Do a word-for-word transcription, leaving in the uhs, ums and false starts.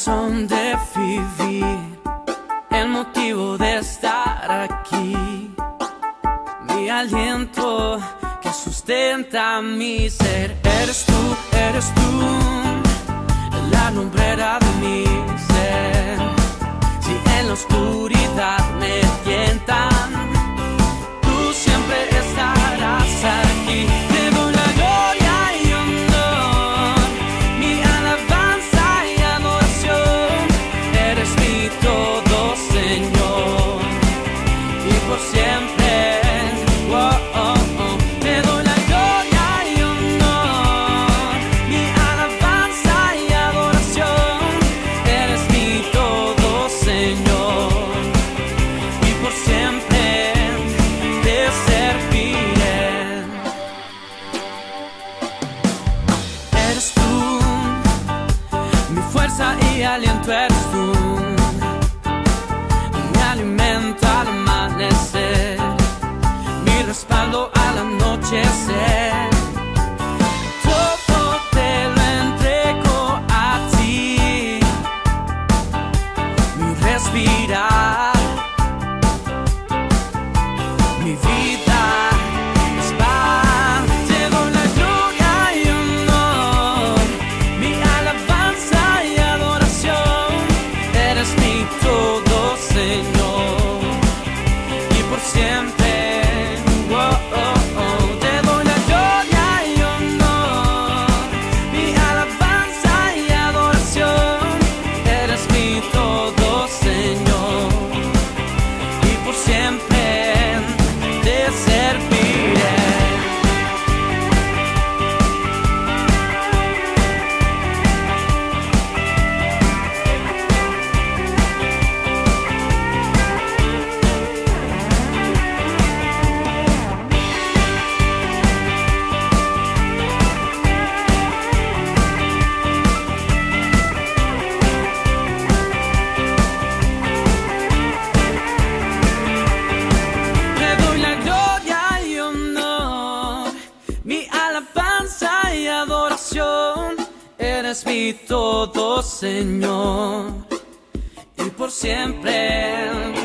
razón de vivir, el motivo de estar aquí, mi aliento que sustenta mi ser. Eres tú, eres tú, la lumbrera de mi ser. Si en la oscuridad me tientan, tú siempre estarás aquí. Te doy la gloria y honor, mi alabanza y adoración. Eres mi todo, Señor, y por siempre. Oh, oh, oh. Te doy la gloria y honor, mi alabanza y adoración. Eres mi todo, Señor, y por siempre te serviré. Eres tú, mi fuerza y aliento. Eres tú, mi alimento al amanecer, mi respaldo al anochecer. Todo te lo entrego a ti, mi respirar, mi vida es para ti. Te doy la gloria y honor, mi alabanza y adoración. Eres mi todo, Señor, y por siempre. Oh, oh, oh. Te doy la gloria y honor, mi alabanza y adoración. Eres mi todo, Señor, y por siempre te serviré. Te doy la gloria y honor, mi alabanza y adoración. Eres mi todo, Señor, y por siempre.